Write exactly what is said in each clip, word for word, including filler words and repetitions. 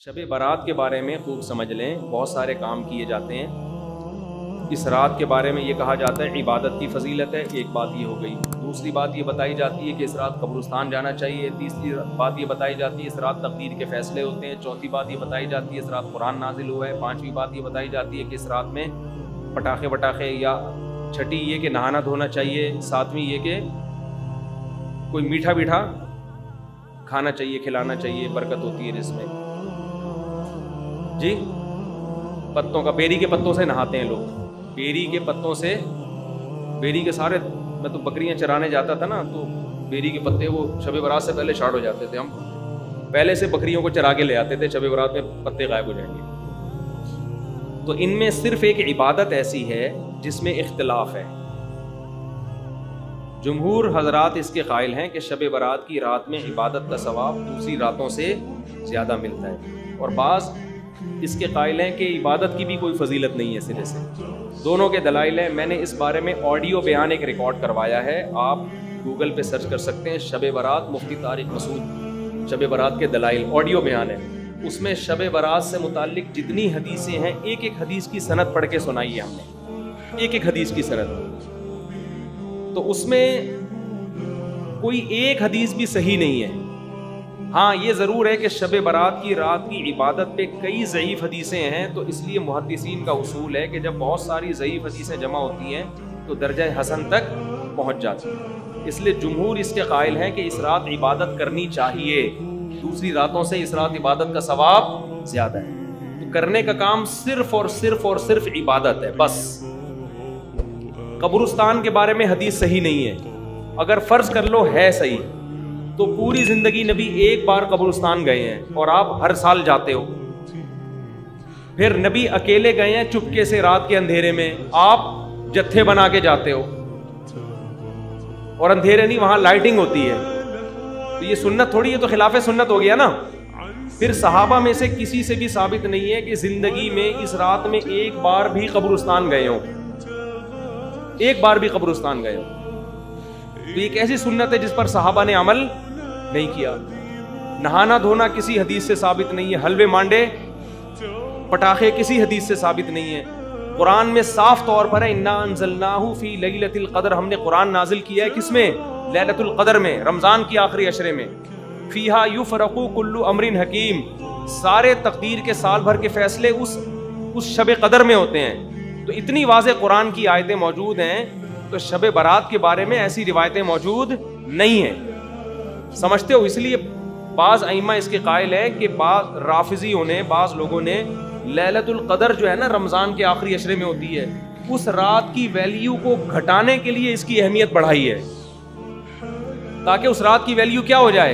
شب برات کے بارے میں خوب سمجھ لیں، بہت سارے کام کیے جاتے ہیں۔ اس رات کے بارے میں یہ کہا جاتا ہے عبادت کی فضیلت ہے، ایک بات یہ ہو گئی۔ دوسری بات یہ بتائی جاتی ہے کہ اس رات قبرستان جانا چاہیے۔ تیسری بات یہ بتائی جاتی ہے اس رات تقدیر کے فیصلے ہوتے ہیں۔ چوتھی بات یہ بتائی جاتی ہے اس رات قرآن نازل ہوا ہے۔ پانچویں بات یہ بتائی جاتی ہے کہ اس رات میں پٹاخے وٹاخے، یا چھٹی یہ کہ نہانا دھونا چاہیے۔ ساتویں یہ کہ کوئی میٹھا میٹھا کھانا چاہیے، کھلانا چاہیے، برکت ہوتی ہے جس میں جی پتوں کا، بیری کے پتوں سے نہاتے ہیں لوگ، بیری کے پتوں سے، بیری کے سارے، میں تو بکریاں چرانے جاتا تھا نا، تو بیری کے پتے وہ شب برات سے پہلے شارٹ ہو جاتے تھے، ہم پہلے سے بکریوں کو چرا کے لے آتے تھے، شب برات میں پتے غائب ہو جائیں گے۔ تو ان میں صرف ایک عبادت ایسی ہے جس میں اختلاف ہے۔ جمہور حضرات اس کے قائل ہیں کہ شب برات کی رات میں عبادت کا ثواب دوسری راتوں سے زیادہ ملتا ہے، اور بعض اس کے قائل ہیں کہ عبادت کی بھی کوئی فضیلت نہیں ہے سرے سے۔ دونوں کے دلائل ہیں، میں نے اس بارے میں آڈیو بیان ایک ریکارڈ کروایا ہے، آپ گوگل پہ سرچ کر سکتے ہیں، شب برات مفتی طارق مسعود، شب برات کے دلائل، آڈیو بیان ہے۔ اس میں شب برات سے متعلق جتنی حدیثیں ہیں، ایک ایک حدیث کی سند پڑھ کے سنائی ہے ہم نے، ایک ایک حدیث کی سند۔ تو اس میں کوئی ایک حدیث بھی صحیح نہیں ہے۔ ہاں یہ ضرور ہے کہ شب برات کی رات کی عبادت پہ کئی ضعیف حدیثیں ہیں، تو اس لیے محدثین کا اصول ہے کہ جب بہت ساری ضعیف حدیثیں جمع ہوتی ہیں تو درجہ حسن تک پہنچ جاتی ہیں۔ اس لیے جمہور اس کے قائل ہیں کہ اس رات عبادت کرنی چاہیے، دوسری راتوں سے اس رات عبادت کا ثواب زیادہ ہے۔ تو کرنے کا کام صرف اور صرف اور صرف عبادت ہے بس۔ قبرستان کے بارے میں حدیث صحیح نہیں ہے، اگر فرض کر لو ہے صحیح، تو پوری زندگی نبی ایک بار قبرستان گئے ہیں اور آپ ہر سال جاتے ہو۔ پھر نبی اکیلے گئے ہیں چپکے سے رات کے اندھیرے میں، آپ جتھے بنا کے جاتے ہو، اور اندھیرے نہیں، وہاں لائٹنگ ہوتی ہے، تو یہ سنت تھوڑی ہے، تو خلاف سنت ہو گیا نا۔ پھر صحابہ میں سے کسی سے بھی ثابت نہیں ہے کہ زندگی میں اس رات میں ایک بار بھی قبرستان گئے ہوں، ایک بار بھی قبرستان گئے ہوں۔ تو یہ ایک ایسی سنت ہے جس پر صحابہ نے عمل نہیں کیا۔ نہانا دھونا کسی حدیث سے ثابت نہیں ہے، حلوے مانڈے پٹاخے کسی حدیث سے ثابت نہیں ہے۔ قرآن میں صاف طور پر ہے انا انزلناہ فی لیلۃ القدر، ہم نے قرآن نازل کیا ہے کس میں؟ لیلۃ القدر میں، رمضان کی آخری عشرے میں۔ فیہا یفرق کل امر حکیم، سارے تقدیر کے سال بھر کے فیصلے اس اس شب قدر میں ہوتے ہیں۔ تو اتنی واضح قرآن کی آیتیں موجود ہیں، تو شب برات کے بارے میں ایسی روایتیں موجود نہیں ہیں، سمجھتے ہو؟ اس لیے بعض ائمہ اس کے قائل ہے کہ بعض رافضیوں نے، بعض لوگوں نے لیلۃ القدر جو ہے نا رمضان کے آخری عشرے میں ہوتی ہے، اس رات کی ویلیو کو گھٹانے کے لیے اس کی اہمیت بڑھائی ہے، تاکہ اس رات کی ویلیو کیا ہو جائے؟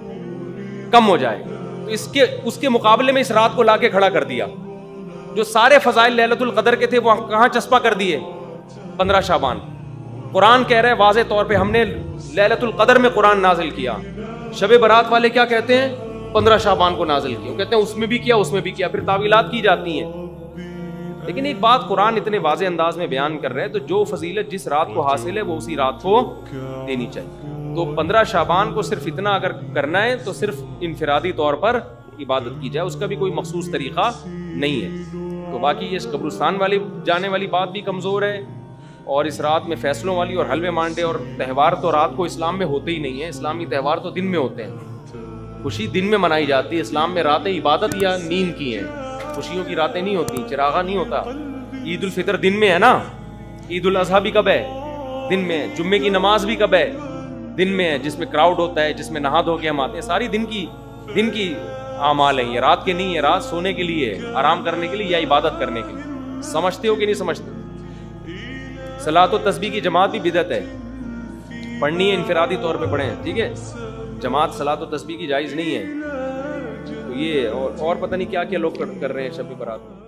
کم ہو جائے۔ تو اس کے اس کے مقابلے میں اس رات کو لا کے کھڑا کر دیا، جو سارے فضائل لیلۃ القدر کے تھے وہ کہاں چسپا کر دیے؟ پندرہ شعبان۔ قرآن کہہ رہے ہیں واضح طور پہ ہم نے لیلۃ القدر میں قرآن نازل کیا۔ شب برات والے کیا کہتے ہیں؟ پندرہ شعبان کو نازل کیا، وہ کہتے ہیں اس میں بھی کیا، اس میں بھی کیا، پھر تعویلات کی جاتی ہیں۔ لیکن ایک بات قرآن اتنے واضح انداز میں بیان کر رہے ہیں، تو جو فضیلت جس رات کو حاصل ہے وہ اسی رات کو دینی چاہیے۔ تو پندرہ شعبان کو صرف اتنا اگر کرنا ہے تو صرف انفرادی طور پر عبادت کی جائے، اس کا بھی کوئی مخصوص طریقہ نہیں ہے۔ تو باقی یہ قبرستان والی جانے والی بات بھی کمزور ہے، اور اس رات میں فیصلوں والی اور حلوے مانڈے اور تہوار تو رات کو اسلام میں ہوتے ہی نہیں ہیں، اسلامی تہوار تو دن میں ہوتے ہیں، خوشی دن میں منائی جاتی ہے۔ اسلام میں راتیں عبادت یا نیند کی ہیں، خوشیوں کی راتیں نہیں ہوتی، چراغا نہیں ہوتا۔ عید الفطر دن میں ہے نا، عید الاضحیٰ بھی کب ہے؟ دن میں ہے۔ جمعے کی نماز بھی کب ہے؟ دن میں ہے، جس میں کراؤڈ ہوتا ہے، جس میں نہا دھو کے ہم آتے ہیں، ساری دن کی دن کی اعمال ہیں، یہ رات کے نہیں ہے۔ رات سونے کے لیے ہے، آرام کرنے کے لیے یا عبادت کرنے کے لیے۔ سمجھتے ہو کہ نہیں سمجھتے؟ صلاۃ و تسبیح کی جماعت بھی بدعت ہے، پڑھنی ہے انفرادی طور پہ پڑھیں، ٹھیک ہے، جماعت صلاۃ و تسبیح کی جائز نہیں ہے۔ تو یہ اور اور پتہ نہیں کیا کیا لوگ کر رہے ہیں شب برات میں۔